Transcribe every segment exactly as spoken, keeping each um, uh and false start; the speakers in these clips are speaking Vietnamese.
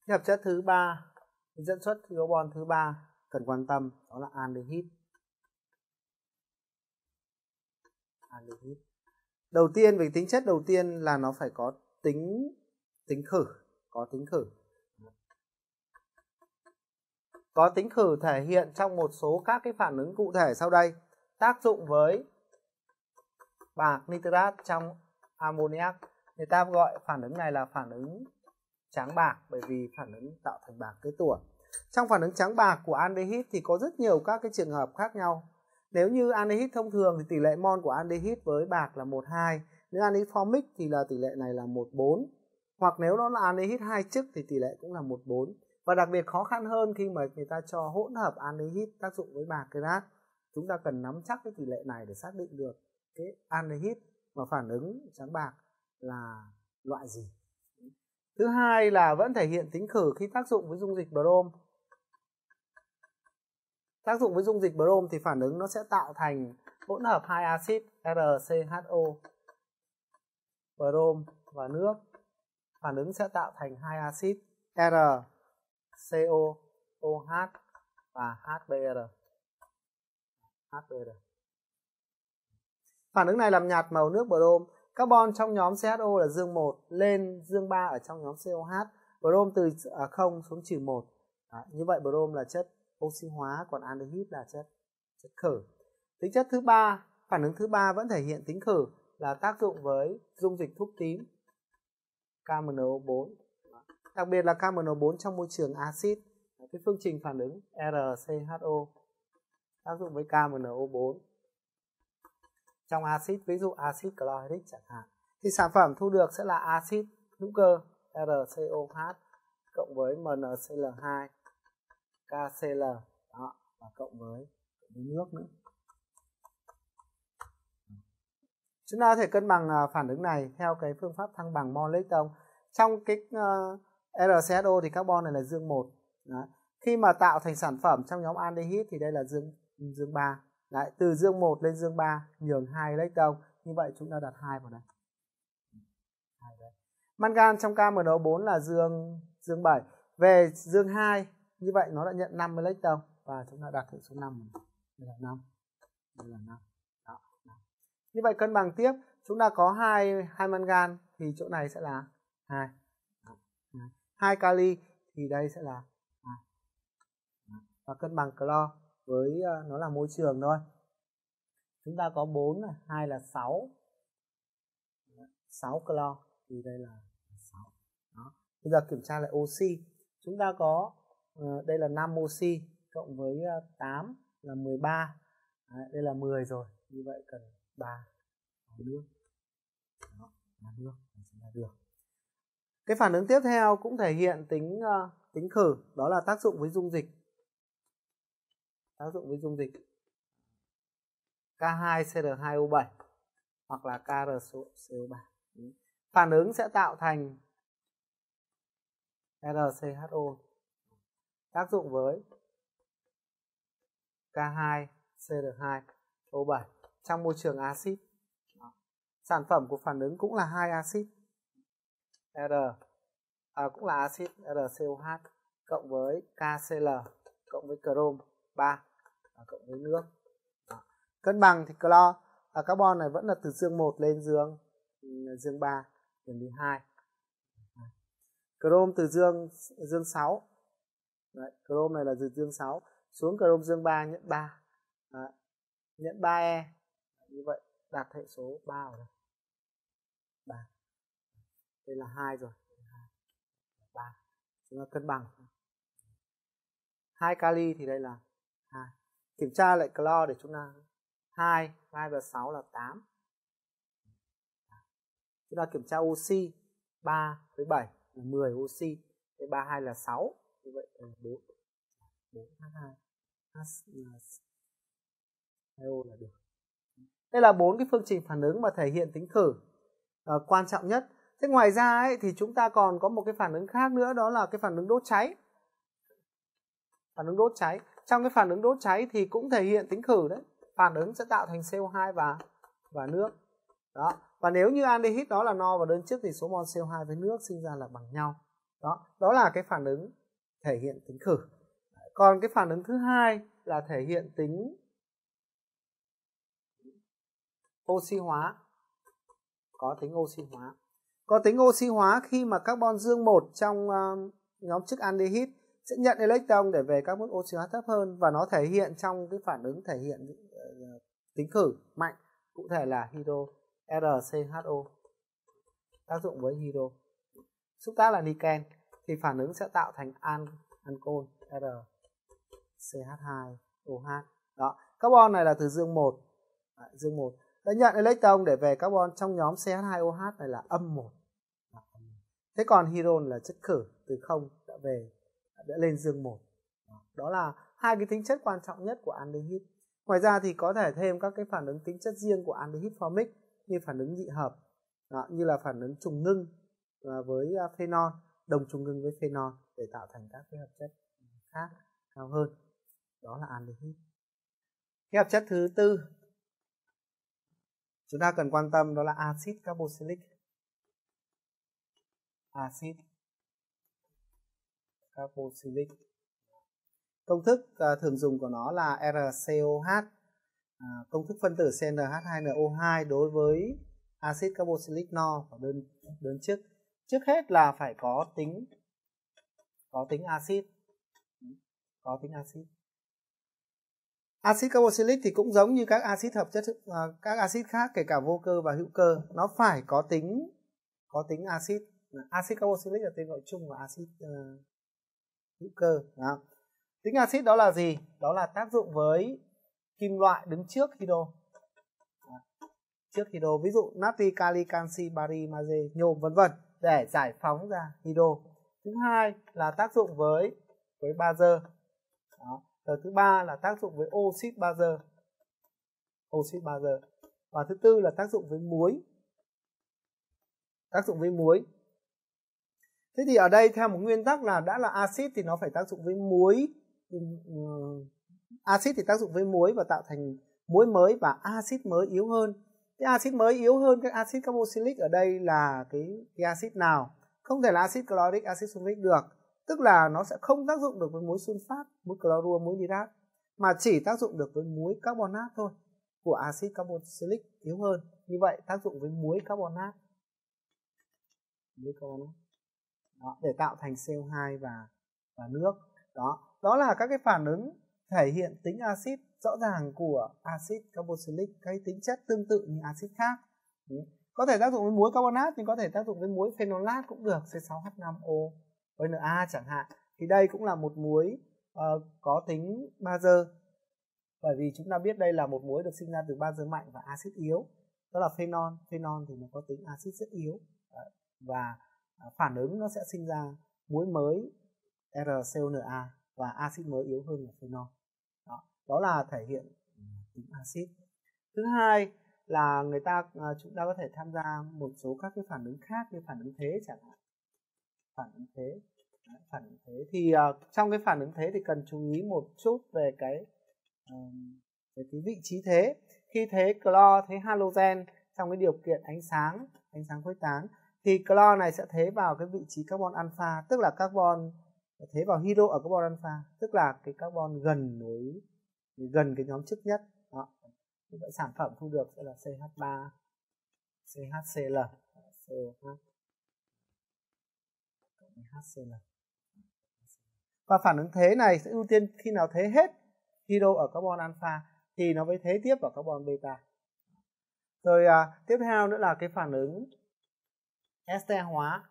Hợp chất thứ ba, dẫn xuất carbon thứ ba cần quan tâm đó là aldehyde. Aldehyde. Đầu tiên về tính chất đầu tiên là nó phải có tính tính khử, có tính khử. Có tính khử thể hiện trong một số các cái phản ứng cụ thể sau đây. Tác dụng với bạc nitrat trong ammoniac. Người ta gọi phản ứng này là phản ứng trắng bạc bởi vì phản ứng tạo thành bạc kết tủa. Trong phản ứng trắng bạc của aldehyde thì có rất nhiều các cái trường hợp khác nhau. Nếu như aldehyde thông thường thì tỷ lệ mol của aldehyde với bạc là một hai. Nếu aldehyde formic thì là tỷ lệ này là một bốn. Hoặc nếu nó là aldehyde hai chức thì tỷ lệ cũng là một bốn. Và đặc biệt khó khăn hơn khi mà người ta cho hỗn hợp aldehyde tác dụng với bạc kerat. Chúng ta cần nắm chắc cái tỷ lệ này để xác định được cái aldehyde mà phản ứng trắng bạc là loại gì. Thứ hai là vẫn thể hiện tính khử khi tác dụng với dung dịch brom. Tác dụng với dung dịch brom thì phản ứng nó sẽ tạo thành hỗn hợp hai axit R C H O, brom và nước. Phản ứng sẽ tạo thành hai axit R C O, OH và H B R. H B R. Phản ứng này làm nhạt màu nước brom. Carbon trong nhóm C H O là dương một lên dương ba ở trong nhóm C O H. Brom từ không xuống trừ một. Đó, như vậy brom là chất oxy hóa, còn aldehyde là chất chất khử. Tính chất thứ ba, phản ứng thứ ba vẫn thể hiện tính khử là tác dụng với dung dịch thuốc tím K M N O bốn. Đặc biệt là K M N O bốn trong môi trường axit. Cái phương trình phản ứng R C H O tác dụng với K M N O bốn trong axit, ví dụ axit chlorhydric chẳng hạn, thì sản phẩm thu được sẽ là axit hữu cơ R C O H cộng với M N C L hai K C L đó, và cộng với, cộng với nước nữa. Chúng ta có thể cân bằng phản ứng này theo cái phương pháp thăng bằng mol electron. Trong cái uh, R C H O thì carbon này là dương một. Đấy. Khi mà tạo thành sản phẩm trong nhóm aldehyde thì đây là dương dương ba. Đấy, từ dương một lên dương ba nhường hai electron, như vậy chúng ta đặt hai vào đây. hai đây. Mangan trong K M N O bốn là dương dương bảy. Về dương hai, như vậy nó đã nhận năm electron và chúng ta đặt hệ số năm. Đây là năm. Đây là năm. Đó, năm. Như vậy cân bằng tiếp, chúng ta có hai hai mangan thì chỗ này sẽ là hai. hai kali thì đây sẽ là hai. Và cân bằng clo với uh, nó là môi trường thôi. Chúng ta có bốn này, hai là sáu. sáu clo thì đây là sáu. Đó. Bây giờ kiểm tra lại oxy. Chúng ta có uh, đây là năm oxy cộng với uh, tám là mười ba. Đấy, đây là mười rồi. Như vậy cần ba nước. Đó, ba nước sẽ là được. Cái phản ứng tiếp theo cũng thể hiện tính uh, tính khử, đó là tác dụng với dung dịch. Tác dụng với dung dịch K hai C R hai O bảy hoặc là K R C O ba. Phản ứng sẽ tạo thành R C H O tác dụng với K hai C R hai O bảy trong môi trường axit. Sản phẩm của phản ứng cũng là hai axit R à, cũng là axit R C O H cộng với K C L cộng với chrome ba và cộng với nước. Đó. Cân bằng thì clo à, carbon này vẫn là từ dương một lên dương dương ba chuyển đi hai. Chrome từ dương dương sáu. Đấy, chrome này là từ dương sáu xuống chrome dương ba nhận ba. Đấy, nhận ba E. Như vậy đặt hệ số ba ở đây. ba. Đây là hai rồi. ba. Chúng ta cân bằng. hai kali thì đây là hai. Kiểm tra lại clo để chúng ta hai, hai và sáu là tám. Chúng ta kiểm tra oxy ba với bảy là mười oxy. Cái ba mươi hai là sáu. Như vậy là bốn. bốn H hai. H hai O là được. Đây là bốn cái phương trình phản ứng mà thể hiện tính khử uh, quan trọng nhất. Thế ngoài ra ấy, thì chúng ta còn có một cái phản ứng khác nữa, đó là cái phản ứng đốt cháy. Phản ứng đốt cháy. Trong cái phản ứng đốt cháy thì cũng thể hiện tính khử đấy. Phản ứng sẽ tạo thành C O hai và và nước. Đó. Và nếu như aldehyde đó là no và đơn chức thì số mol C O hai với nước sinh ra là bằng nhau. Đó, đó là cái phản ứng thể hiện tính khử. Còn cái phản ứng thứ hai là thể hiện tính oxy hóa. Có tính oxy hóa. Có tính oxy hóa khi mà carbon dương một trong uh, nhóm chức aldehyde sẽ nhận electron để về các mức oxy hóa thấp hơn, và nó thể hiện trong cái phản ứng thể hiện uh, tính khử mạnh, cụ thể là hydro R C H O tác dụng với hydro. Xúc tác là niken thì phản ứng sẽ tạo thành an ancol R C H hai O H. Đó, carbon này là từ dương một. Đấy, dương một đã nhận electron để về carbon trong nhóm C H hai O H này là âm một. Thế còn hydron là chất khử, từ không đã về đã lên dương một. Đó, đó là hai cái tính chất quan trọng nhất của aldehyde. Ngoài ra thì có thể thêm các cái phản ứng tính chất riêng của aldehyde formic như phản ứng nhị hợp, đó, như là phản ứng trùng ngưng với phenol, đồng trùng ngưng với phenol để tạo thành các cái hợp chất khác cao hơn. Đó là aldehyde. Cái hợp chất thứ tư chúng ta cần quan tâm đó là axit carboxylic. Axit carboxylic. Công thức uh, thường dùng của nó là R C O H. À, công thức phân tử C N H hai N O hai đối với axit carboxylic no và đơn đơn chức. Trước hết là phải có tính có tính axit. Có tính axit. Axit carboxylic thì cũng giống như các axit hợp chất uh, các axit khác kể cả vô cơ và hữu cơ, nó phải có tính có tính axit. Axit carboxylic là tên gọi chung của axit uh, hữu cơ. Đó. Tính axit đó là gì? Đó là tác dụng với kim loại đứng trước hydro. Đó. Trước hydro, ví dụ natri, kali, canxi, bari, magie, nhôm vân vân để giải phóng ra hydro. Thứ hai là tác dụng với với bazơ. Đó. Rồi thứ ba là tác dụng với oxit bazơ. Oxit bazơ. Và thứ tư là tác dụng với muối. Tác dụng với muối. Thế thì ở đây theo một nguyên tắc là đã là axit thì nó phải tác dụng với muối. Axit thì tác dụng với muối và tạo thành muối mới, và axit mới yếu hơn. Cái axit mới yếu hơn cái axit carboxylic ở đây là cái cái axit nào? Không thể là axit chloric, axit sulfuric được. Tức là nó sẽ không tác dụng được với muối sunfat, muối clorua, muối nitrat, mà chỉ tác dụng được với muối carbonat thôi của axit carboxylic yếu hơn. Như vậy tác dụng với muối carbonat. Muối carbonat. Đó, để tạo thành C O hai và và nước. Đó, đó là các cái phản ứng thể hiện tính axit rõ ràng của axit carboxylic, cái tính chất tương tự như axit khác. Đấy. Có thể tác dụng với muối carbonat nhưng có thể tác dụng với muối phenolat cũng được, C sáu H năm O O N A chẳng hạn. Thì đây cũng là một muối uh, có tính bazơ. Bởi vì chúng ta biết đây là một muối được sinh ra từ bazơ mạnh và axit yếu. Đó là phenol. Phenol thì nó có tính axit rất yếu. Đấy. Và phản ứng nó sẽ sinh ra muối mới R C O N A và axit mới yếu hơn là phenol. Đó, đó là thể hiện tính axit. Thứ hai là người ta chúng ta có thể tham gia một số các cái phản ứng khác như phản ứng thế chẳng hạn. Phản ứng thế. Đấy, phản ứng thế thì uh, trong cái phản ứng thế thì cần chú ý một chút về cái uh, về cái vị trí thế. Khi thế clo, thế halogen trong cái điều kiện ánh sáng, ánh sáng khuếch tán thì clo này sẽ thế vào cái vị trí carbon alpha, tức là carbon thế vào hydro ở carbon alpha, tức là cái carbon gần với gần cái nhóm chức nhất. Đó. Như vậy sản phẩm thu được sẽ là C H ba, C H C L, C O H, H C L. Và phản ứng thế này sẽ ưu tiên khi nào thế hết hydro ở carbon alpha thì nó mới thế tiếp vào carbon beta. Rồi à, tiếp theo nữa là cái phản ứng ester hóa.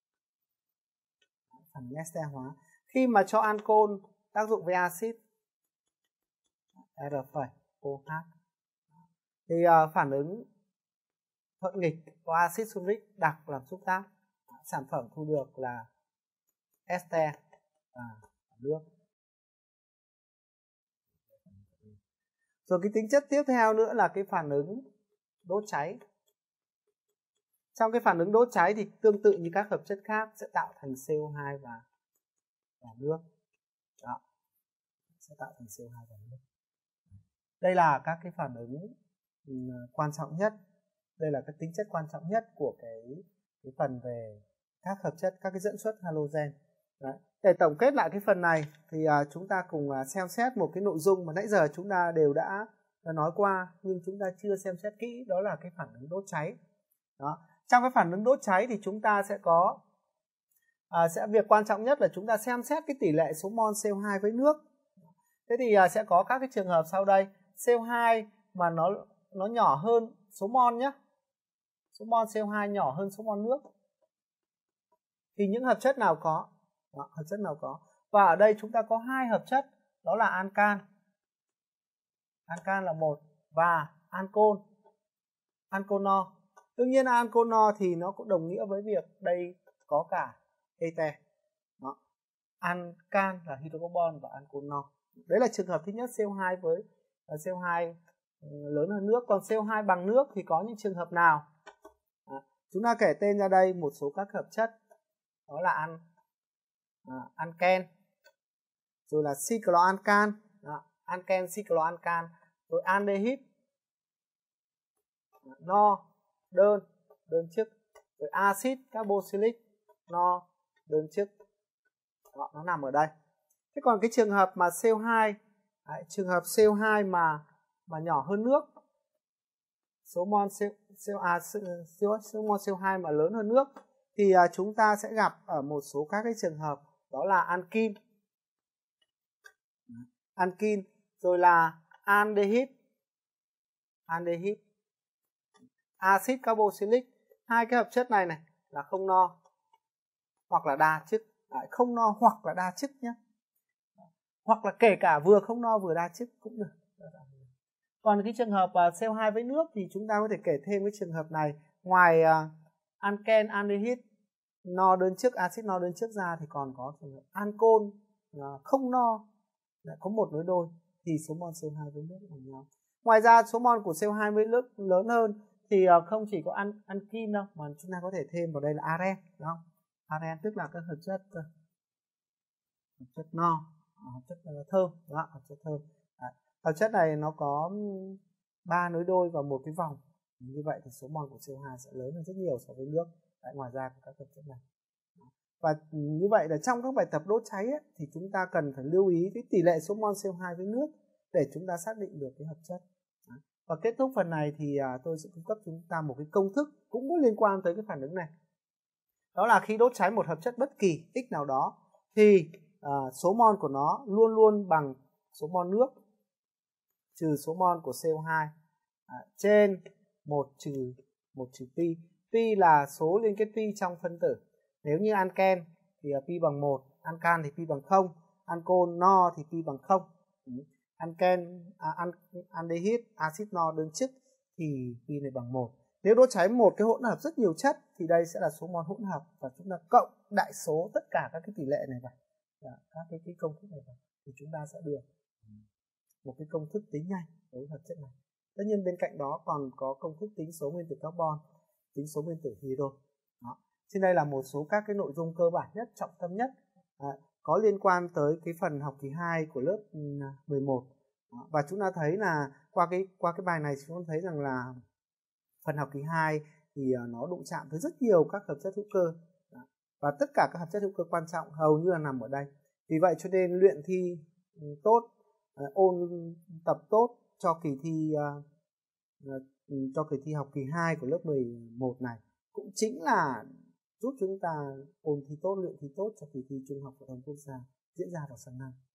Phản ứng ester hóa khi mà cho ancol tác dụng với axit R phẩy O H thì uh, phản ứng thuận nghịch có axit sulfuric đặc làm xúc tác, sản phẩm thu được là ester và nước. Rồi cái tính chất tiếp theo nữa là cái phản ứng đốt cháy. Trong cái phản ứng đốt cháy thì tương tự như các hợp chất khác sẽ tạo thành C O hai và, và nước. Đó. Sẽ tạo thành C O hai và nước. Đây là các cái phản ứng quan trọng nhất. Đây là các tính chất quan trọng nhất của cái, cái phần về các hợp chất, các cái dẫn xuất halogen. Đấy. Để tổng kết lại cái phần này thì uh, chúng ta cùng uh, xem xét một cái nội dung mà nãy giờ chúng ta đều đã, đã nói qua nhưng chúng ta chưa xem xét kỹ, đó là cái phản ứng đốt cháy. Đó. Trong cái phản ứng đốt cháy thì chúng ta sẽ có uh, sẽ việc quan trọng nhất là chúng ta xem xét cái tỷ lệ số mol xê o hai với nước. Thế thì uh, sẽ có các cái trường hợp sau đây. xê o hai mà nó nó nhỏ hơn số mol nhé. Số mol xê o hai nhỏ hơn số mol nước. Thì những hợp chất nào có? Đó, hợp chất nào có? Và ở đây chúng ta có hai hợp chất, đó là ancan. Ancan là một và ancol. Anconor. Đương nhiên anconor thì nó cũng đồng nghĩa với việc đây có cả ete. Đó. Ancan là hydrocarbon và anconor. Đấy là trường hợp thứ nhất, xê o hai với xê o hai lớn hơn nước. Còn xê o hai bằng nước thì có những trường hợp nào? Đó. Chúng ta kể tên ra đây một số các hợp chất. Đó là an à, anken, rồi là cycloancan, anken cycloancan, rồi aldehyde, no đơn đơn chức, rồi axit carboxylic no đơn chức. Đó, nó nằm ở đây. Thế còn cái trường hợp mà xê o hai, đấy, trường hợp xê o hai mà mà nhỏ hơn nước, số mol xê o hai mà lớn hơn nước, thì uh, chúng ta sẽ gặp ở một số các cái trường hợp, đó là ankin, ankin, rồi là aldehyde, aldehyde, axit carboxylic. Hai cái hợp chất này này là không no hoặc là đa chức. Đấy, không no hoặc là đa chức nhé, hoặc là kể cả vừa không no vừa đa chức cũng được. Còn cái trường hợp uh, xê o hai với nước thì chúng ta có thể kể thêm cái trường hợp này. Ngoài uh, anken, aldehyde no đơn chức, axit no đơn chức ra thì còn có trường hợp ancol uh, không no, lại có một nối đôi, thì số mol xê o hai với nước bằng nhau. Ngoài ra số mol của xê o hai với nước lớn hơn thì uh, không chỉ có an, ankin đâu, mà chúng ta có thể thêm vào đây là aren, đúng không? Aren tức là các hợp chất uh, hợp chất no, hợp chất uh, thơm, đúng không? Hợp chất thơm. Đấy. Hợp chất này nó có ba nối đôi và một cái vòng. Như vậy thì số mol của xê o hai sẽ lớn hơn rất nhiều so với nước. Đấy, ngoài ra các hợp chất này. Và như vậy là trong các bài tập đốt cháy ấy, thì chúng ta cần phải lưu ý cái tỷ lệ số mol xê o hai với nước để chúng ta xác định được cái hợp chất. Đấy. Và kết thúc phần này thì à, tôi sẽ cung cấp chúng ta một cái công thức cũng có liên quan tới cái phản ứng này. Đó là khi đốt cháy một hợp chất bất kỳ x nào đó thì à, số mol của nó luôn luôn bằng số mol nước trừ số mol của xê o hai à, trên một trừ một trừ pi. Pi là số liên kết pi trong phân tử. Nếu như anken thì pi bằng một, ancan thì pi bằng không, ancol no thì pi bằng không. Anken, à, an, aldehyde, axit no đơn chức thì pi này bằng một. Nếu đốt cháy một cái hỗn hợp rất nhiều chất thì đây sẽ là số mol hỗn hợp, và chúng ta cộng đại số tất cả các cái tỷ lệ này vào, các cái, cái công thức này vào, thì chúng ta sẽ được một cái công thức tính nhanh với hợp chất này. Tất nhiên bên cạnh đó còn có công thức tính số nguyên tử carbon, tính số nguyên tử hydro. Đó. Trên đây là một số các cái nội dung cơ bản nhất, trọng tâm nhất à, có liên quan tới cái phần học kỳ hai của lớp mười một. Đó. Và chúng ta thấy là qua cái qua cái bài này chúng ta thấy rằng là phần học kỳ hai thì uh, nó đụng chạm tới rất nhiều các hợp chất hữu cơ. Đó. Và tất cả các hợp chất hữu cơ quan trọng hầu như là nằm ở đây. Vì vậy cho nên luyện thi um, tốt, uh, ôn tập tốt cho kỳ thi uh, uh, cho kỳ thi học kỳ hai của lớp mười một này cũng chính là giúp chúng ta ôn thi tốt, luyện thi tốt cho kỳ thi Trung học phổ thông quốc gia diễn ra vào sáng nay.